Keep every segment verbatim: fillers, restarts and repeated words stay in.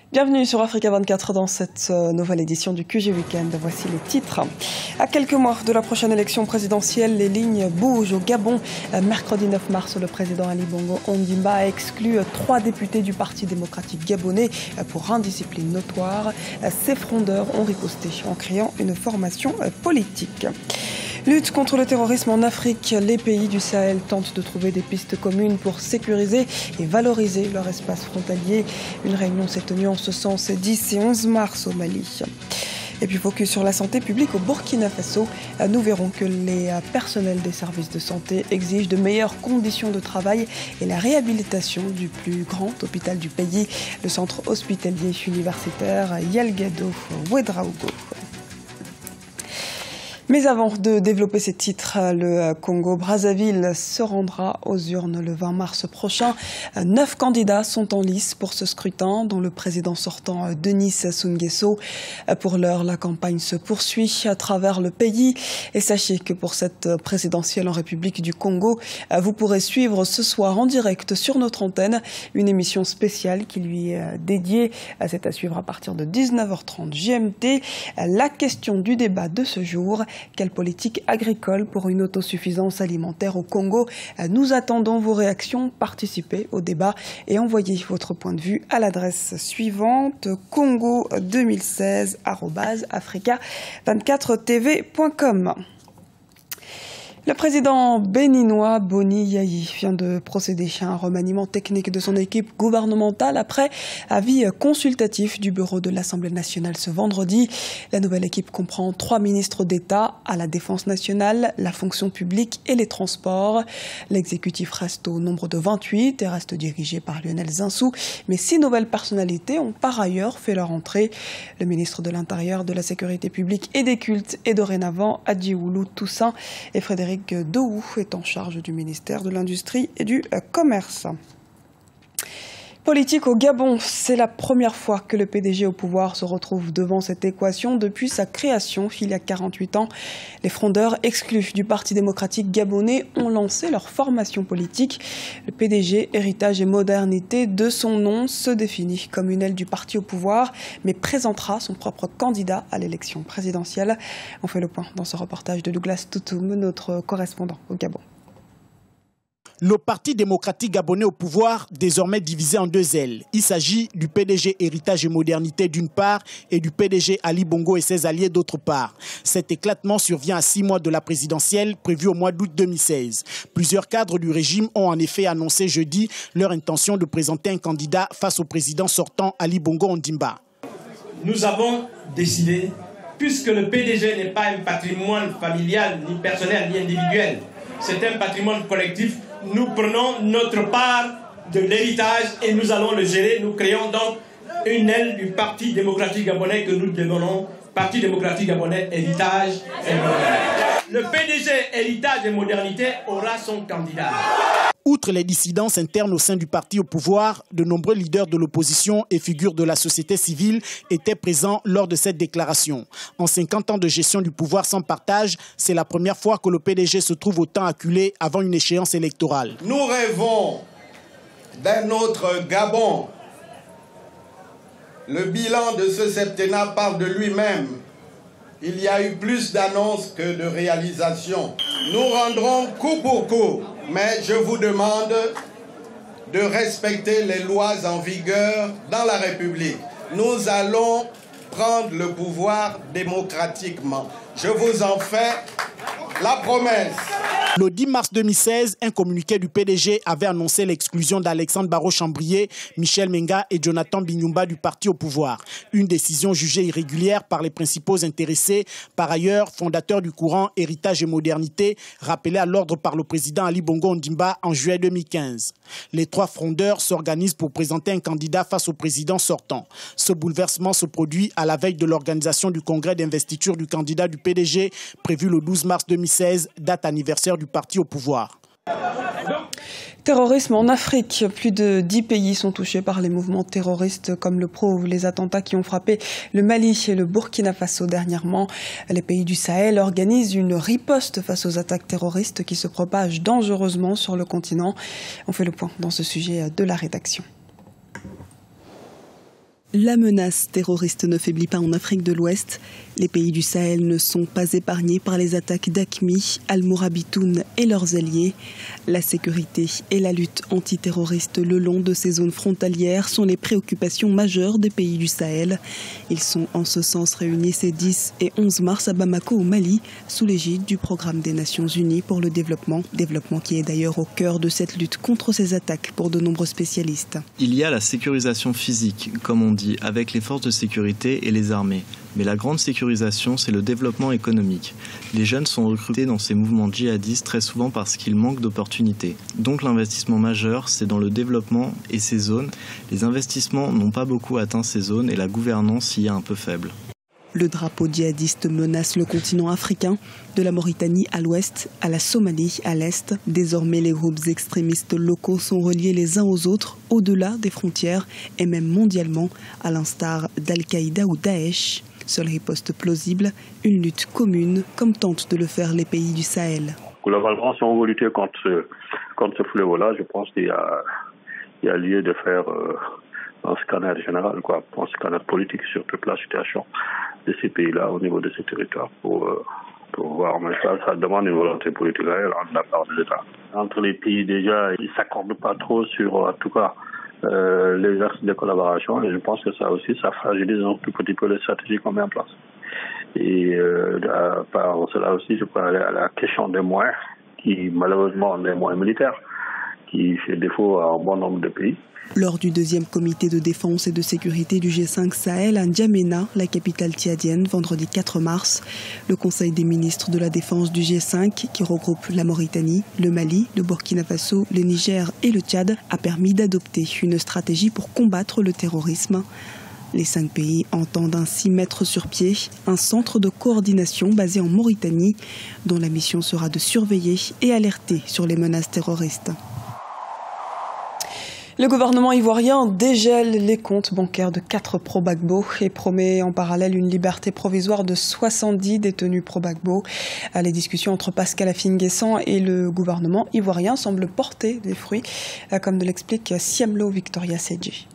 Bienvenue sur Africa vingt-quatre dans cette nouvelle édition du Q G Weekend. Voici les titres. À quelques mois de la prochaine élection présidentielle, les lignes bougent au Gabon. Mercredi neuf mars, le président Ali Bongo Ondimba a exclu trois députés du Parti démocratique gabonais pour indiscipline notoire. Ces frondeurs ont riposté en créant une formation politique. Lutte contre le terrorisme en Afrique, les pays du Sahel tentent de trouver des pistes communes pour sécuriser et valoriser leur espace frontalier. Une réunion s'est tenue en ce sens dix et onze mars au Mali. Et puis focus sur la santé publique au Burkina Faso. Nous verrons que les personnels des services de santé exigent de meilleures conditions de travail et la réhabilitation du plus grand hôpital du pays, le centre hospitalier universitaire Yalgado Ouedraogo. Mais avant de développer ces titres, le Congo-Brazzaville se rendra aux urnes le vingt mars prochain. Neuf candidats sont en lice pour ce scrutin, dont le président sortant Denis Sassou Nguesso. Pour l'heure, la campagne se poursuit à travers le pays. Et sachez que pour cette présidentielle en République du Congo, vous pourrez suivre ce soir en direct sur notre antenne une émission spéciale qui lui est dédiée. C'est à suivre à partir de dix-neuf heures trente G M T. La question du débat de ce jour: quelle politique agricole pour une autosuffisance alimentaire au Congo? Nous attendons vos réactions, participez au débat et envoyez votre point de vue à l'adresse suivante: congo deux mille seize arobase africa vingt-quatre t v point com. Le président béninois Boni Yayi vient de procéder à un remaniement technique de son équipe gouvernementale après avis consultatif du bureau de l'Assemblée nationale ce vendredi. La nouvelle équipe comprend trois ministres d'État à la Défense nationale, la fonction publique et les transports. L'exécutif reste au nombre de vingt-huit et reste dirigé par Lionel Zinsou. Mais six nouvelles personnalités ont par ailleurs fait leur entrée. Le ministre de l'Intérieur, de la Sécurité publique et des Cultes est dorénavant Adjioulou Toussaint et Frédéric Dohou est en charge du ministère de l'Industrie et du Commerce. Politique au Gabon, c'est la première fois que le P D G au pouvoir se retrouve devant cette équation depuis sa création il y a quarante-huit ans. Les frondeurs exclus du Parti démocratique gabonais ont lancé leur formation politique. Le P D G, héritage et modernité de son nom, se définit comme une aile du parti au pouvoir, mais présentera son propre candidat à l'élection présidentielle. On fait le point dans ce reportage de Douglas Toutoum, notre correspondant au Gabon. Le Parti démocratique gabonais au pouvoir, désormais divisé en deux ailes. Il s'agit du P D G Héritage et Modernité d'une part et du P D G Ali Bongo et ses alliés d'autre part. Cet éclatement survient à six mois de la présidentielle prévue au mois d'août deux mille seize. Plusieurs cadres du régime ont en effet annoncé jeudi leur intention de présenter un candidat face au président sortant Ali Bongo Ondimba. Nous avons décidé, puisque le P D G n'est pas un patrimoine familial, ni personnel, ni individuel, c'est un patrimoine collectif. Nous prenons notre part de l'héritage et nous allons le gérer. Nous créons donc une aile du Parti démocratique gabonais que nous dénommons Parti démocratique gabonais Héritage et Modernité. Le P D G Héritage et Modernité aura son candidat. Outre les dissidences internes au sein du parti au pouvoir, de nombreux leaders de l'opposition et figures de la société civile étaient présents lors de cette déclaration. En cinquante ans de gestion du pouvoir sans partage, c'est la première fois que le P D G se trouve autant acculé avant une échéance électorale. Nous rêvons d'un autre Gabon. Le bilan de ce septennat parle de lui-même. Il y a eu plus d'annonces que de réalisations. Nous rendrons coup pour coup. Mais je vous demande de respecter les lois en vigueur dans la République. Nous allons prendre le pouvoir démocratiquement. Je vous en fais la promesse. Le dix mars deux mille seize, un communiqué du P D G avait annoncé l'exclusion d'Alexandre Barraud-Chambrier, Michel Menga et Jonathan Binyumba du parti au pouvoir. Une décision jugée irrégulière par les principaux intéressés. Par ailleurs, fondateur du courant Héritage et Modernité, rappelé à l'ordre par le président Ali Bongo Ondimba en juillet deux mille quinze. Les trois frondeurs s'organisent pour présenter un candidat face au président sortant. Ce bouleversement se produit à la veille de l'organisation du congrès d'investiture du candidat du P D G, prévu le douze mars deux mille seize, date anniversaire du parti au pouvoir. Terrorisme en Afrique. Plus de dix pays sont touchés par les mouvements terroristes, comme le prouvent les attentats qui ont frappé le Mali et le Burkina Faso dernièrement. Les pays du Sahel organisent une riposte face aux attaques terroristes qui se propagent dangereusement sur le continent. On fait le point dans ce sujet de la rédaction. La menace terroriste ne faiblit pas en Afrique de l'Ouest. Les pays du Sahel ne sont pas épargnés par les attaques d'A Q M I, Al-Mourabitoun et leurs alliés. La sécurité et la lutte antiterroriste le long de ces zones frontalières sont les préoccupations majeures des pays du Sahel. Ils sont en ce sens réunis ces dix et onze mars à Bamako au Mali, sous l'égide du Programme des Nations Unies pour le développement. Développement qui est d'ailleurs au cœur de cette lutte contre ces attaques pour de nombreux spécialistes. Il y a la sécurisation physique, comme on dit, avec les forces de sécurité et les armées. Mais la grande sécurisation, c'est le développement économique. Les jeunes sont recrutés dans ces mouvements djihadistes très souvent parce qu'ils manquent d'opportunités. Donc l'investissement majeur, c'est dans le développement et ces zones. Les investissements n'ont pas beaucoup atteint ces zones et la gouvernance y est un peu faible. Le drapeau djihadiste menace le continent africain, de la Mauritanie à l'ouest, à la Somalie à l'est. Désormais, les groupes extrémistes locaux sont reliés les uns aux autres, au-delà des frontières et même mondialement, à l'instar d'Al-Qaïda ou Daesh. Seule riposte plausible, une lutte commune, comme tentent de le faire les pays du Sahel. Globalement, si on veut lutter contre ce, contre ce fléau-là, je pense qu'il y a, il y a lieu de faire euh, un scanner général, quoi, un scanner politique sur toute la situation de ces pays-là au niveau de ces territoires pour, euh, pour voir. Mais ça, ça demande une volonté politique réelle de la part des États. Entre les pays, déjà, ils ne s'accordent pas trop sur, en tout cas, euh, les axes de collaboration. Et je pense que ça aussi, ça fragilise un tout petit peu les stratégies qu'on met en place. Et euh, à part cela aussi, je crois à la question des moyens, qui malheureusement, des moyens militaires, qui fait défaut à un bon nombre de pays. Lors du deuxième comité de défense et de sécurité du G cinq Sahel à N'Djamena, la capitale tchadienne, vendredi quatre mars, le Conseil des ministres de la Défense du G cinq, qui regroupe la Mauritanie, le Mali, le Burkina Faso, le Niger et le Tchad, a permis d'adopter une stratégie pour combattre le terrorisme. Les cinq pays entendent ainsi mettre sur pied un centre de coordination basé en Mauritanie, dont la mission sera de surveiller et alerter sur les menaces terroristes. Le gouvernement ivoirien dégèle les comptes bancaires de quatre pro-Gbagbo et promet en parallèle une liberté provisoire de soixante-dix détenus pro-Gbagbo. Les discussions entre Pascal Affi-N'Guessan et le gouvernement ivoirien semblent porter des fruits, comme l'explique Siamlo Victoria Sedji.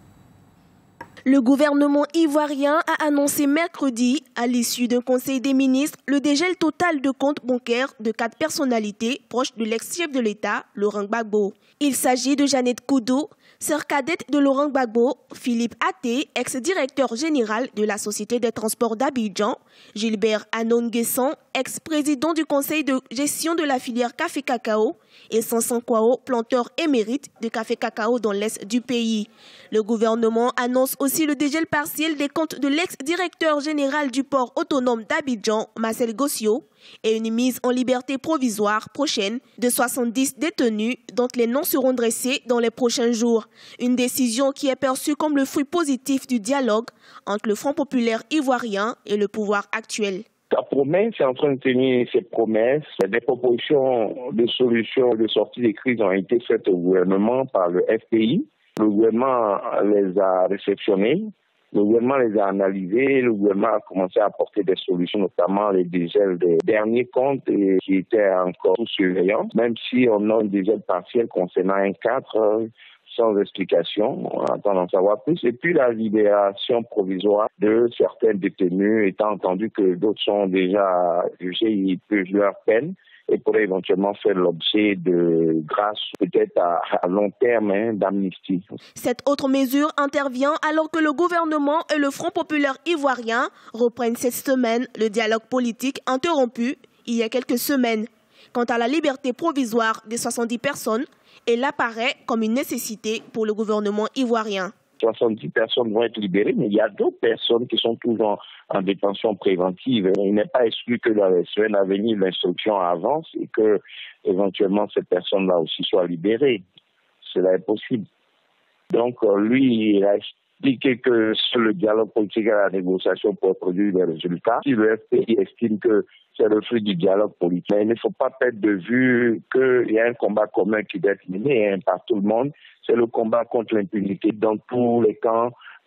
Le gouvernement ivoirien a annoncé mercredi, à l'issue d'un conseil des ministres, le dégel total de comptes bancaires de quatre personnalités proches de l'ex-chef de l'État, Laurent Gbagbo. Il s'agit de Jeannette Koudou, sœur cadette de Laurent Gbagbo, Philippe Até, ex-directeur général de la Société des transports d'Abidjan, Gilbert Anon-Nguessan, ex-président du conseil de gestion de la filière café-cacao, et Sanson Kwao, planteur émérite de café-cacao dans l'est du pays. Le gouvernement annonce aussi le dégel partiel des comptes de l'ex-directeur général du port autonome d'Abidjan, Marcel Gossio, et une mise en liberté provisoire prochaine de soixante-dix détenus dont les noms seront dressés dans les prochains jours. Une décision qui est perçue comme le fruit positif du dialogue entre le Front populaire ivoirien et le pouvoir actuel. La promesse est en train de tenir ses promesses. Des propositions de solutions de sortie des crises ont été faites au gouvernement par le F P I. Le gouvernement les a réceptionnées. Le gouvernement les a analysés, le gouvernement a commencé à apporter des solutions, notamment les dégels des derniers comptes et qui étaient encore sous surveillance. Même si on a un dégel partiel concernant un quatre, sans explication, on attend d'en savoir plus. Et puis la libération provisoire de certains détenus, étant entendu que d'autres sont déjà jugés, ils purgent leur peine et pourraient éventuellement faire l'objet de grâce peut-être à, à long terme hein, d'amnistie. Cette autre mesure intervient alors que le gouvernement et le Front populaire ivoirien reprennent cette semaine le dialogue politique interrompu il y a quelques semaines. Quant à la liberté provisoire des soixante-dix personnes, elle apparaît comme une nécessité pour le gouvernement ivoirien. soixante-dix personnes vont être libérées, mais il y a d'autres personnes qui sont toujours en détention préventive. Il n'est pas exclu que dans les semaines à venir, l'instruction avance et que éventuellement ces personnes-là aussi soient libérées. Cela est possible. Donc lui, il a expliqué que sur le dialogue politique et la négociation pour produire des résultats, si le F P I estime que c'est le fruit du dialogue politique. Mais il ne faut pas perdre de vue qu'il y a un combat commun qui doit être mené hein, par tout le monde. C'est le combat contre l'impunité dans tous les camps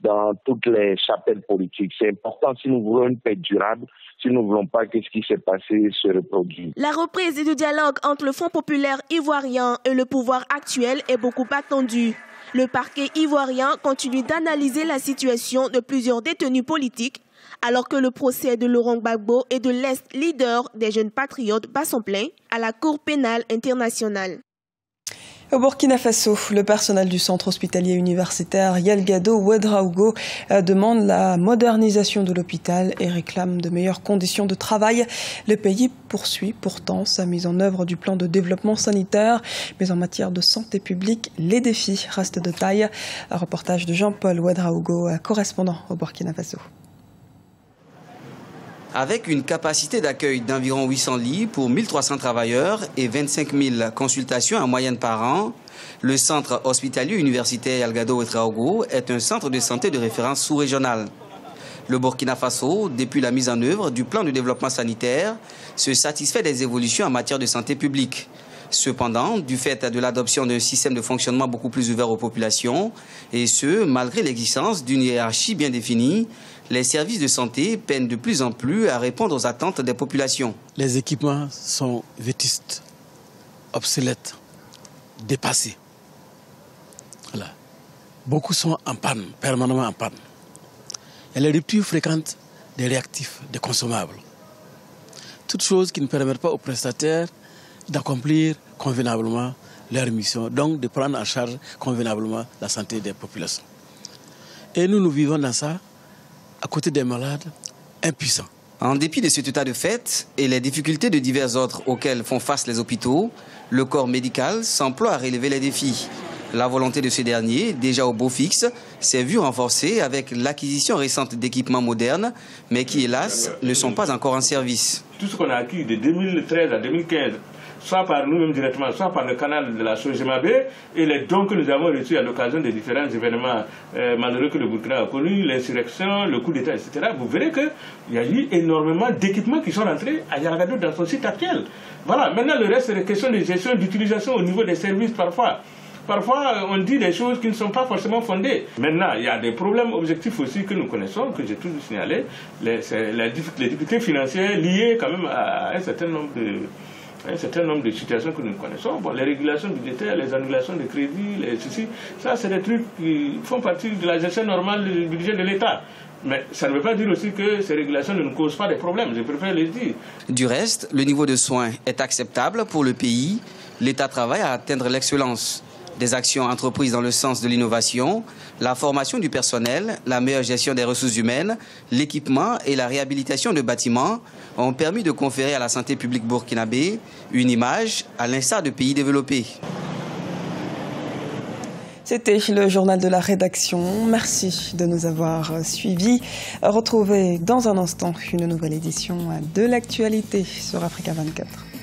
dans toutes les chapelles politiques. C'est important si nous voulons une paix durable, si nous ne voulons pas que ce qui s'est passé se reproduise. La reprise du dialogue entre le Front populaire ivoirien et le pouvoir actuel est beaucoup attendue. Le parquet ivoirien continue d'analyser la situation de plusieurs détenus politiques, alors que le procès de Laurent Gbagbo et de l'ex-leader des Jeunes Patriotes bat son plein à la Cour pénale internationale. Au Burkina Faso, le personnel du centre hospitalier universitaire Yelgado Ouedraogo demande la modernisation de l'hôpital et réclame de meilleures conditions de travail. Le pays poursuit pourtant sa mise en œuvre du plan de développement sanitaire, mais en matière de santé publique, les défis restent de taille. Un reportage de Jean-Paul Ouedraogo, correspondant au Burkina Faso. Avec une capacité d'accueil d'environ huit cents lits pour mille trois cents travailleurs et vingt-cinq mille consultations en moyenne par an, le centre hospitalier universitaire Yelgado Ouedraogo est un centre de santé de référence sous-régional. Le Burkina Faso, depuis la mise en œuvre du plan de développement sanitaire, se satisfait des évolutions en matière de santé publique. Cependant, du fait de l'adoption d'un système de fonctionnement beaucoup plus ouvert aux populations, et ce, malgré l'existence d'une hiérarchie bien définie, les services de santé peinent de plus en plus à répondre aux attentes des populations. Les équipements sont vétustes, obsolètes, dépassés. Voilà. Beaucoup sont en panne, permanemment en panne. Il y a les ruptures fréquentes des réactifs, des consommables. Toutes choses qui ne permettent pas aux prestataires d'accomplir convenablement leur mission, donc de prendre en charge convenablement la santé des populations. Et nous, nous vivons dans ça, à côté des malades impuissants. En dépit de cet état de fait et les difficultés de divers ordres auxquels font face les hôpitaux, le corps médical s'emploie à relever les défis. La volonté de ce dernier, déjà au beau fixe, s'est vue renforcée avec l'acquisition récente d'équipements modernes, mais qui, hélas, ne sont pas encore en service. Tout ce qu'on a acquis de deux mille treize à deux mille quinze, soit par nous-mêmes directement, soit par le canal de la Sogemabe, et les dons que nous avons reçus à l'occasion des différents événements euh, malheureux que le Burkina a connus, l'insurrection, le coup d'État, et cetera, vous verrez qu'il y a eu énormément d'équipements qui sont rentrés à Yelgado dans son site actuel. Voilà, maintenant le reste, c'est des questions de gestion, d'utilisation au niveau des services parfois. Parfois, on dit des choses qui ne sont pas forcément fondées. Maintenant, il y a des problèmes objectifs aussi que nous connaissons, que j'ai toujours signalé, les, les difficultés financières liées quand même à un certain nombre de... un certain nombre de situations que nous connaissons. Bon, les régulations budgétaires, les annulations de crédits, les ceci, ça c'est des trucs qui font partie de la gestion normale du budget de l'État. Mais ça ne veut pas dire aussi que ces régulations ne nous causent pas des problèmes, je préfère le dire. Du reste, le niveau de soins est acceptable pour le pays. L'État travaille à atteindre l'excellence. Des actions entreprises dans le sens de l'innovation, la formation du personnel, la meilleure gestion des ressources humaines, l'équipement et la réhabilitation de bâtiments ont permis de conférer à la santé publique burkinabé une image à l'instar de pays développés. C'était le journal de la rédaction. Merci de nous avoir suivis. Retrouvez dans un instant une nouvelle édition de l'actualité sur Africa vingt-quatre.